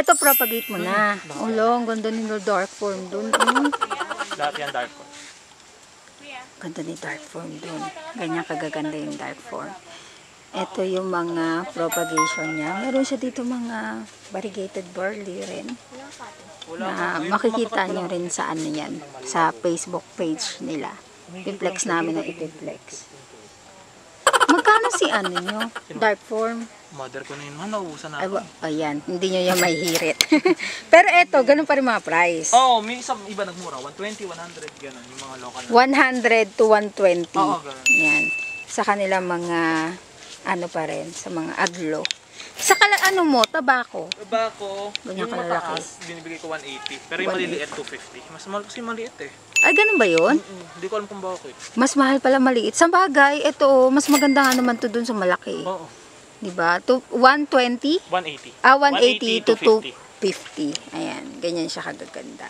Ito, propagate mo na. Ulo, ang ganda ni dark form dun. Lahat yan dark form. Ganda ni dark form dun. Ganyan kagaganda yung dark form. Ito yung mga propagation niya. Meron siya dito mga variegated barley rin. Na makikita nyo rin sa ano yan. Sa Facebook page nila. Ipiplex namin ng ipiplex. Magkano si ano nyo? Dark form? Mother ko na yun. Nauusan na Ay, ako. ayan, hindi nyo yan may hirit. Pero eto, ganun pa rin mga price. Oo, may iba nagmura. 120, 100, gano'n. Yung mga local na. 100 to 120. Oo, ganun. Yan. Sa kanila mga, ano pa rin, sa mga aglo. Sa ano mo, tabako. Tabako, Ganyan yung kalalaki. mataas, binibigay ko 180. Pero yung maliliit, 250. Mas mahal kasi maliit eh. Ay, ganun ba yun? Hindi ko alam kung bakit. Mas mahal pala maliit. Sa bagay, ito, mas maganda nga naman to dun sa malaki. Oo. Diba? 120? 180. 180 to 250. 250. Ayan, ganyan siya kagaganda.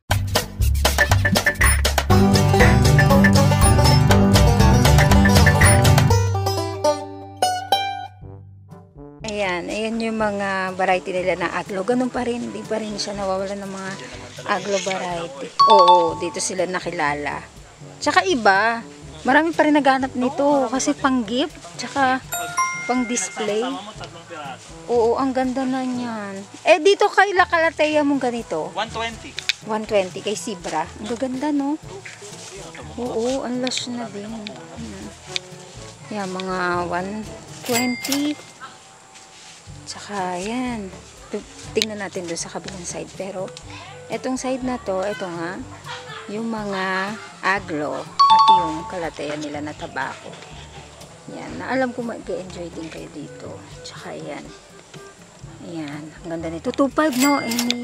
Ayan yung mga variety nila na aglo. Ganun pa rin, di pa rin siya nawawala ng mga aglo variety. Oo, dito sila nakilala. Tsaka iba, marami pa rin naghanap nito kasi pang gift, tsaka pang display. Oo, ang ganda na niyan. Eh, dito kay La Calathea mong ganito. 120. 120 kay Sibra. Ang gaganda, no? Oo, ang lush na din. Yan, mga 120. Tsaka, yan. Tingnan natin doon sa kabilang side. Pero, etong side na to, ito nga, yung mga aglo at yung Calathea nila na tabako. Yan, na alam ko mag-enjoy din kayo dito. Tsaka yan. Ayan, ang ganda nito. 2.5 no,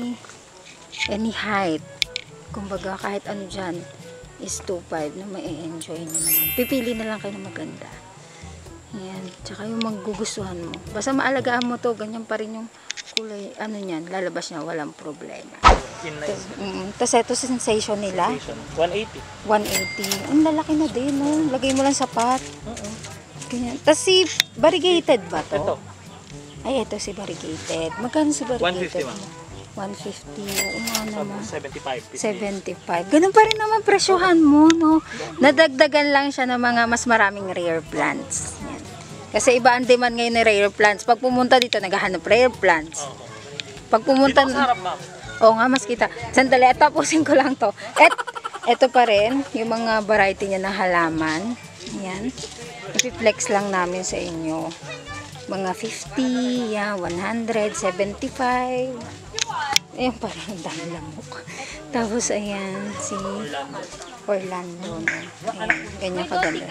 any height. Kumbaga kahit ano dyan is 2.5 na ma-enjoy nyo naman. Pipili na lang kayo na maganda. Ayan, tsaka yung magugustuhan mo. Basta maalagaan mo to, ganyan pa rin yung kulay, ano nyan, lalabas niya, walang problema. Tapos ito sensation nila. 180. 180. Ang lalaki na din, no? Lagay mo lang sapat. Ganyan. Tapos si variegated ba to? Ito. Ay, ito si variegated. Magkano si variegated? 150, 150. Oo nga naman. 75. 75. Ganun pa rin naman presyohan mo, no? Nadagdagan lang siya ng mga mas maraming rare plants. Yan. Kasi iba ang demand ngayon ng rare plants. Pag pumunta dito, naghahanap rare plants. Pag pumunta... Dito sa harap, ma'am. Oo nga, mas kita. Sandali, tapusin ko lang to. Ito pa rin, yung mga variety niya na halaman. Yan. Ipiplex lang namin sa inyo. Mga 50, yan, 100, 75. Ayan pa rin, ang dami lamok. Tapos, ayan, si Orlando. Ayan, ganyan kaganda.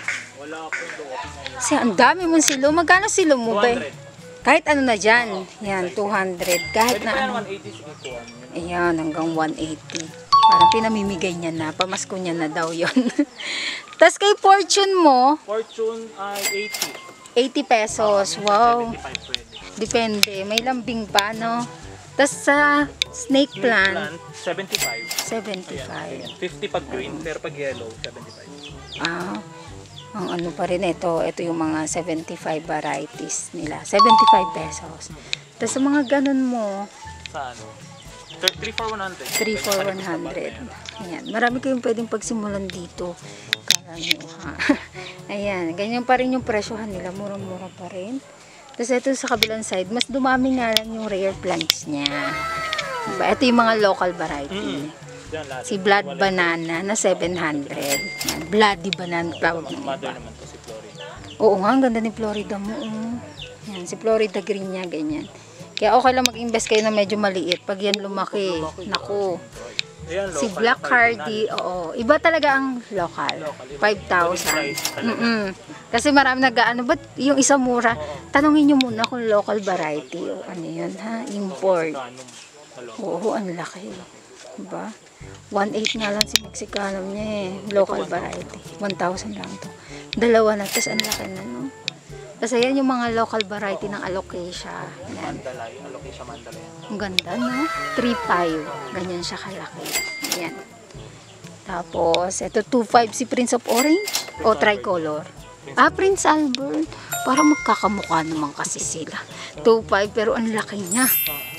Kasi ang dami mong silo. Magkano silo mo ba? Kahit ano na dyan. Yan, 200. Kahit na ano. Ayan, hanggang 180. Parang pinamimigay niya na. Pamasko niya na daw yon. Tapos kay Fortune mo, Fortune ay 80 pesos. Wow. 75 pwede. Depende. May lambing pa, no? Tapos sa snake plant, 75. 75. 50 pag green, pero pag yellow, 75. Ah, ang ano pa rin ito. Ito yung mga 75 varieties nila. 75 pesos. Tapos sa mga ganun mo, Sa ano? 3 for 100. 3 for 100. Ayan. Marami kayong pwedeng pagsimulan dito. Kala nyo, ha? Ayan. Ganyan pa rin yung presyohan nila. Murang-mura pa rin. Tapos ito sa kabilang side, mas dumami nga lang yung rare plants niya. Diba? Ito yung mga local variety. Si Blood Banana na 700. Yan. Bloody Banana. Mother naman to si Florida. Oo nga, ang ganda ni Florida mo. Yan, si Florida Green niya, ganyan. Kaya okay lang mag-invest kayo na medyo maliit. Pag yan lumaki, naku. Si Black Hardy, oo. Iba talaga ang local. 5,000. Kasi marami nag-ano, ba't yung isa mura? Tanungin nyo muna kung local variety o ano yun, ha? Import. Oo, ang laki. Diba? 1.8 nga lang si Mexicano niya eh. Local variety. 1,000 lang to. Dalawa na. Tapos ang laki na, no? Kasi yan yung mga local variety ng alocasia. Yan. Mandalay, alocasia mandalay. Ang ganda, no? 3.5. Ganyan siya kalaki. Yan. Tapos, ito 2.5 si Prince of Orange o Tricolor. Prince Albert. Para magkakamukha naman kasi sila. 2.5 pero ang laki niya.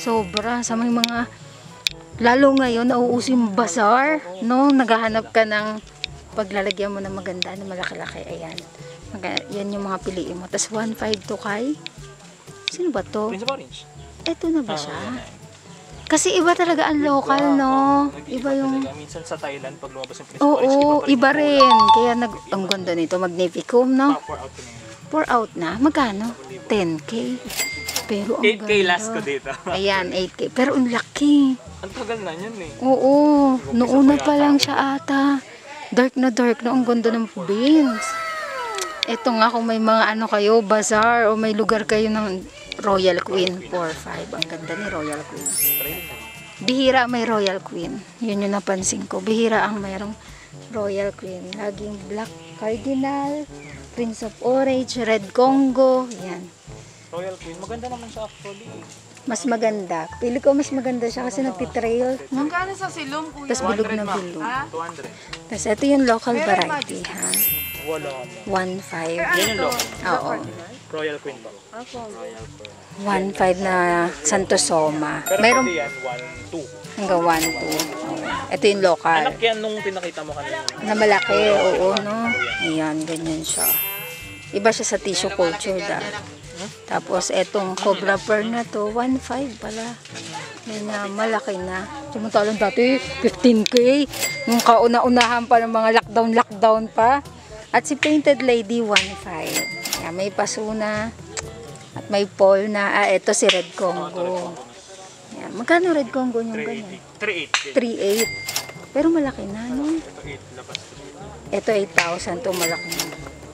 Sobra. Sa may mga, lalo ngayon, nauuso yung bazaar, no? Naghahanap ka ng paglalagyan mo na maganda, na malaki-laki. Ayan. Yan yung mga piliin mo. Tapos 1.5 to kay, sino ba to? Prince of Orange. Eto na ba siya? Kasi iba talaga ang local, no? Iba yung... Minsan sa Thailand, pag lumabas yung Prince of Orange, Oo, pa rin iba yung rin. Kaya ang ganda nito, Magnificum, no? Pour out ko na yun. Pour out na. Magkano? 10K. Pero ang 8K ganda. last ko dito. Ayan, 8K. Pero ang laki. Ang tagal na yun eh. Oo. Noona pa lang siya ata. Dark na ang ganda ng beans. Ito nga kung may mga ano kayo, bazaar o may lugar kayo ng Royal Queen 4-5. Ang ganda ni Royal Queen. Bihira may Royal Queen. Yun yung napansin ko. Bihira ang mayroong Royal Queen. Laging Black Cardinal, Prince of Orange, Red Congo. Yan. Royal Queen, maganda naman siya actually. Mas maganda. Pili ko mas maganda siya kasi nagtitrail. No? Magkano sa silong, kuya? Tapos bilog na bilog. 200. Tapos ito yung local variety, ha? Wala. 1.5. Yan yung local. Oo. Royal Queen ba? 1.5 na Santosoma. Pero Mayroon pwede yan, 1, 2. hanggang 1.2. Oo. Ito yung local. Anak yan nung pinakita mo kanina. Na malaki, oo, no? Ayan, ganyan siya. Iba siya sa tissue culture, Tapos, etong Cobra Pearl na to, 1.5 pala. Yan na, malaki na. Samantalang dati, 15K. Nung kauna-unahan pa ng mga lockdown pa. At si Painted Lady, 1.5. Yan, may paso na. At may pole na. Ito si Red Congo. Yan. Magkano Red Congo yung ganyan? 3.8. 3.8. Pero malaki na, no? Ito 8, labas ko dito. Ito 8,000 to, malaki na.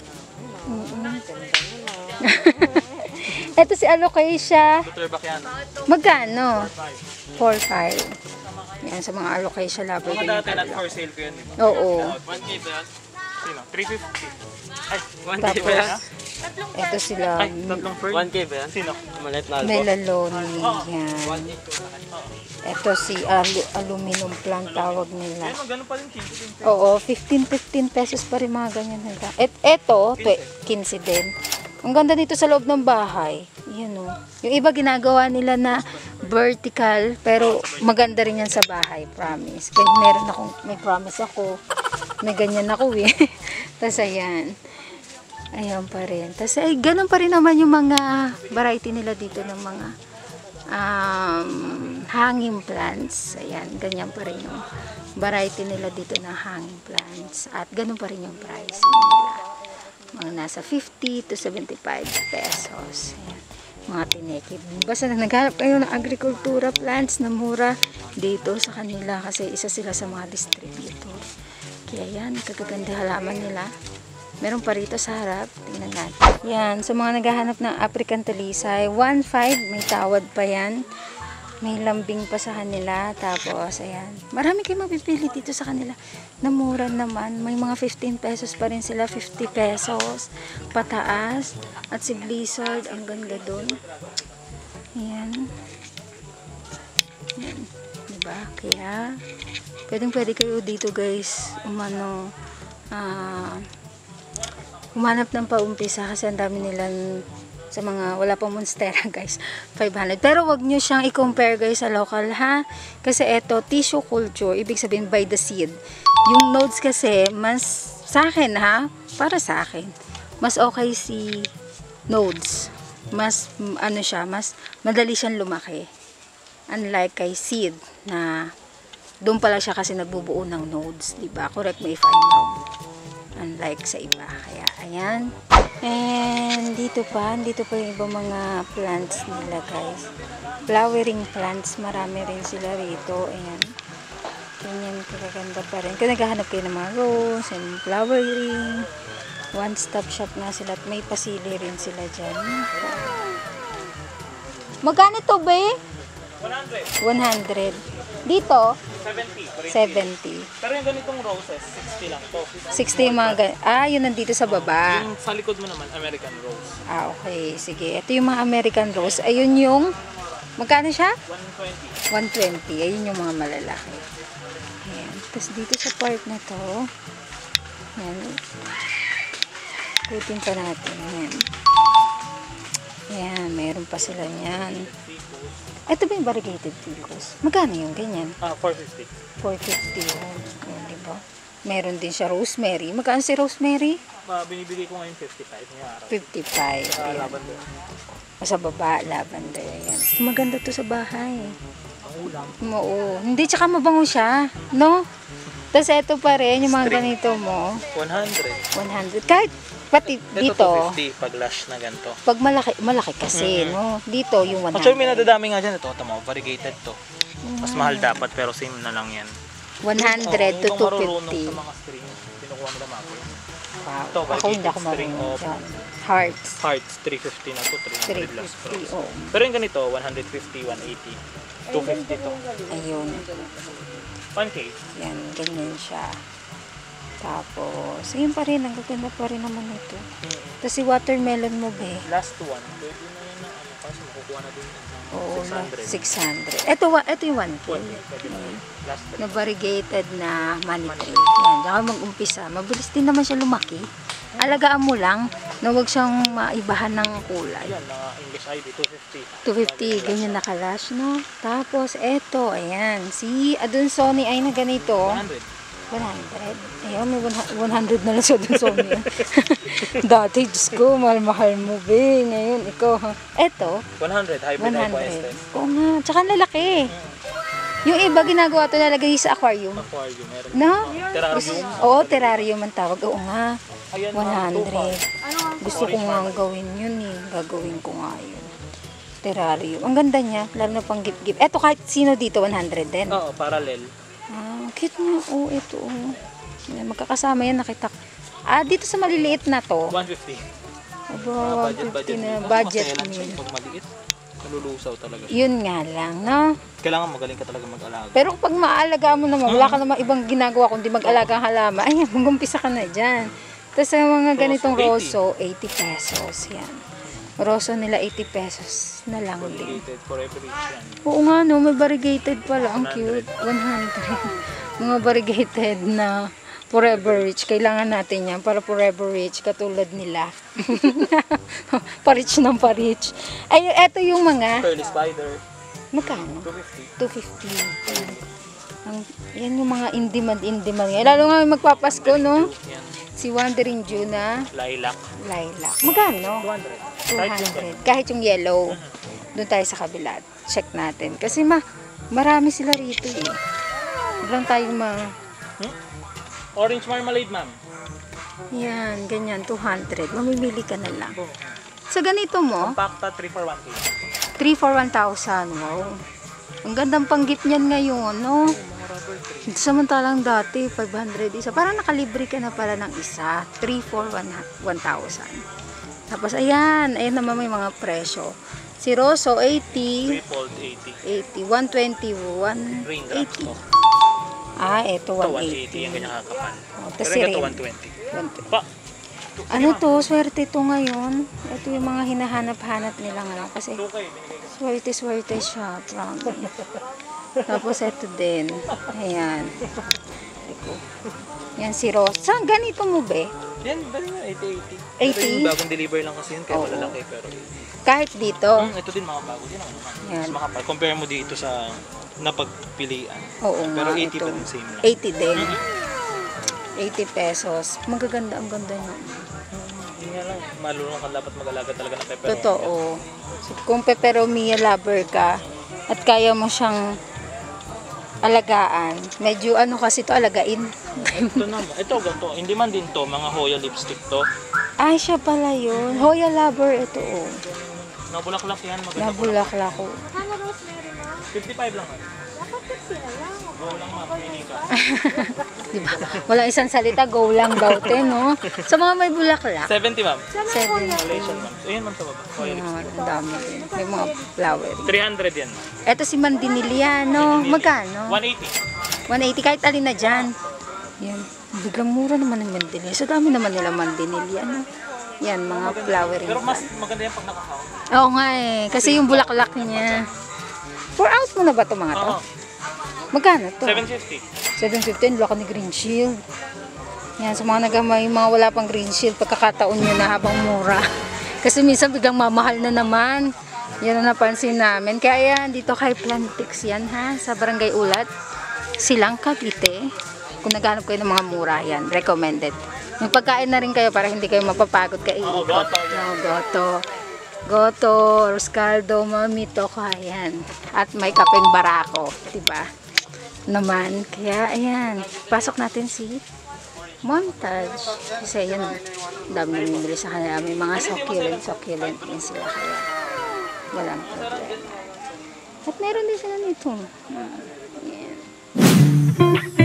Ito si Alocasia. Dr. Bacchiano. Magkano? 5. 4.5. Yan, sa mga Alocasia lover. Mga ganyan dati not pala. for sale ko yun. Oo. 1K ba yan? Sino? 350. Ay, 1K Tapos, ba yan? ito sila. Ay, tatlong fern. 1K ba yan? Sino? Malit na Melaloni. Yan. Ito si aluminum plant tawag nila. Ayun, ganun pa rin kilo. Oo, 15 pesos pa rin mga ganyan. Ito, 15 din. Ang ganda dito sa loob ng bahay. Yan o. Yung iba ginagawa nila na vertical, pero maganda rin yan sa bahay, promise. Kaya may promise ako. May ganyan ako eh. Tapos ayan. Ayan pa rin. Tapos ay, ganun pa rin naman yung mga variety nila dito ng mga hanging plants. Ayan, ganyan pa rin yung variety nila dito ng hanging plants. At ganun pa rin yung price nila. Mga nasa 50 to 75 pesos. Ayan, mga tinekid. Basta naghanap kayo ng agrikultura plants na mura dito sa kanila kasi isa sila sa mga distributor. Kaya yan, kagaganda halaman nila. Meron pa rito sa harap. Tingnan natin. Yan, sa mga naghahanap ng African talisay, 1.5, may tawad pa yan. May lambing pa sa kanila. Tapos, ayan. Marami kayong mapipili dito sa kanila. Na mura naman. May mga 15 pesos pa rin sila. 50 pesos. Pataas. At si Blizzard, ang ganda dun. Ayan. Ayan. Diba? Kaya, pwede kayo dito guys. Humanap ng paumpisa kasi ang dami nilang sa mga wala pang monstera guys 500 pero wag nyo siyang i-compare guys sa local ha kasi eto tissue culture ibig sabihin by the seed yung nodes kasi mas sa akin ha para sa akin mas okay si nodes mas ano siya mas madali siyang lumaki unlike kay seed na doon pala siya kasi nagbubuo ng nodes diba correct me if I'm wrong unlike sa iba kaya ayan. And dito pa yung ibang mga plants nila guys. Flowering plants, marami rin sila rito. Ayan. Ganyan, kaganda pa rin. Kung naghahanap kayo ng mga rose and flowering, one-stop shop na sila at may pasili rin sila dyan. Magkano to ba eh? 100. Dito? 70. Pero yung ganitong roses, 60 lang to. 60 yung mga yun nandito sa baba. Yung sa likod mo naman, American rose. Okay. Sige. Ito yung mga American rose. Ayun yung, magkano siya? 120. 120. Ayun yung mga malalaki. Ayan. Tapos dito sa part na to, ayan. Kutin pa natin. Ayan. Ayan. Meron pa sila niyan. Ito ba yung variegated Philcos? Magkano yung ganyan? 450. 450 yun. Yun, di ba? Meron din siya rosemary. Magkano si rosemary? Binibigay ko ngayon 55 ngayong araw. 55. Ayan. Lavender. Sa baba, lavender. Ayan. Maganda to sa bahay. Ang ulam. Oo. Hindi, tsaka mabango siya. No? Tapos ito pa rin, yung mga ganito mo. 100. 100. Kahit pati Ito dito, 250 pag lash na ganito. pag malaki kasi, no? Dito, yung 100. Actually, may nadadami nga dyan. Ito, tama, variegated to. Mas mahal dapat, pero same na lang yan. 100 to Kung marunong 250. sa mga string, kinukuha nila mako. Wow. Ito, Ako hindi ako string marunong of dyan. Hearts. Hearts, 350 na to, 300 plus 350. Oh. Pero yung ganito, 150, 180, 250 to. Ayun. 1K. Yan, ganyan siya. Tapos, ayun pa rin, ang gaganda pa rin naman ito. Tapos si watermelon mo, be. Last one, pwede na yun na ano, kasi makukuha na din ng Oo, 600. 600. Ito yung 1K. Pwede na yun. Last Na variegated na money tree. Yan, saka mag-umpisa. Mabilis din naman siya lumaki. Alagaan mo lang na huwag siyang maibahan ng kulay. Ayan, na English ID, 250. 250, ganyan nakalash, no? Tapos, eto, ayan. Si Adunsoni ay na ganito. 100. 100. Ayun, may 100 na lang sa Adunsoni. Dati, Diyos ko, mahal-mahal mo, be. Ngayon, ikaw, ha? Eto, 100, hybrid 100. Oo nga, tsaka lalaki. Yung iba, ginagawa ito nalagay sa aquarium. Aquarium, meron. No? Terrarium. Oo, terrarium ang tawag. Oo nga. Ayan, 100. Gusto ko nga gawin yun eh. Gagawin ko nga yun. Terrarium. Ang ganda niya. Lalo na pang gift-gift. Eto kahit sino dito, 100 din. Oo, parallel. Ah, cute niya. Oo, ito. Oh. Yan, magkakasama yan. Nakita. Dito sa maliliit na to. 150. Aba, 150 na budget meal. Pag maliit, nalulusaw talaga. Yun nga lang, no? Kailangan magaling ka talaga mag-alaga. Pero kapag maalaga mo naman, wala ka naman ibang ginagawa kundi mag-alaga ng halaman, ayan, mag-umpisa ka na dyan. Tapos sa mga ganitong roso, 80 pesos. Yan. Roso nila 80 pesos na lang din. Variegated, forever rich yan. Oo nga, no, may variegated pala. Ang cute. 100. Mga variegated na forever rich. Kailangan natin yan para forever rich. Katulad nila. Pa-rich ng pa-rich. Ay, eto yung mga, Curly spider, magkano? 250. 250. Yan yung mga in-demand. Lalo nga magpapasko, no? Yan. Si Wandering Jew na Lilac. lilac. Magkano? 200. 200. Kahit yung yellow. Doon tayo sa kabila. Check natin. Kasi marami sila rito eh. Lang tayo Orange marmalade, ma'am. Yan, ganyan. 200. Mamimili ka na lang. Sa ganito mo, Compacta 3 for 1K. 3 for 1,000. Wow. Ang gandang panggit niyan ngayon, no? Samantalang dati, 500 isa. Parang nakalibre ka na pala ng isa. 3 for 1,000. Tapos, ayan. Ayan naman may mga presyo. Si Rosso, 80. Tripled 80. 80. 120, Raindrops to. 180. Ito, Ito 180. Yung 180. kinakakapal. Oh, Pero tas ito rin. 120. Pa! Ano to? Swerte to ngayon. Ito yung mga hinahanap-hanap nila ngayon. Kasi 2K, binigay ko. swerte siya. Promise. Tapos ito din. Ayan. Ito. Yan si Rosa. Ganito mo be? Yan, bali nga, 80. 80? Ito yung bagong deliver lang kasi yun, kaya Oo. malalaki. Pero Kahit dito. ito din mga bago din. Yan. Mas makapal. Compare mo dito sa napagpilian. Oo Pero nga. 80 Ito. pa din, same lang. 80 din. 80 pesos. Magaganda. Ang ganda niya. Yun nga lang, malulong ka dapat mag-alaga talaga ng pepperoni. Totoo. So, kung peperomia lover ka at kaya mo siyang alagaan, medyo ano kasi to alagain. Ito naman, ito ganito, hindi man din to, mga Hoya lipstick to. Ay, siya pala yun. Hoya lover ito oh. Nabulaklak yan, maganda po. Nabulaklak ko. 55 lang. Go lang ma'am, pili ka. Diba? Walang isang salita, go lang daw te, no? Sa mga may bulaklak, 70 ma'am. 70. Malaysian ma'am. Ayun ma'am sa baba. Hoya lipstick. Ang dami din. May mga flower. 300 yan. Ito si Mandiniliano. Magkano? 180. 180 kahit alin na dyan. Yan. Biglang mura naman ng Mandinili. Sa dami naman nila Mandiniliano. Yan, mga flowering Pero mas plant. maganda yan pag nakakaw. Oo nga eh. Kasi yung bulaklak niya. 4 ounce mo na ba ito mga to? Oo. Magkano to? 750. 715, wala ka ni Green Shield. Yan, sa mga nagamay, mga wala pang Green Shield, pagkakataon nyo na habang mura. Kasi minsan biglang mamahal na naman. Yan ang napansin namin. Kaya yan, dito kay Plantix yan ha, sa Barangay Ulat. Silang Cavite. Kung naghanap kayo ng mga mura yan, recommended. Yung pagkain na rin kayo para hindi kayo mapapagod ka iikot. Goto. Goto, Roscaldo, Mamito, kaya yan. At may kapeng barako, diba? Naman, kaya ayan. Pasok natin si Montage. Kasi yan, dami namimili sa kanila. May mga succulent din sila. Kaya walang problema. At meron din sila nito. Ayan.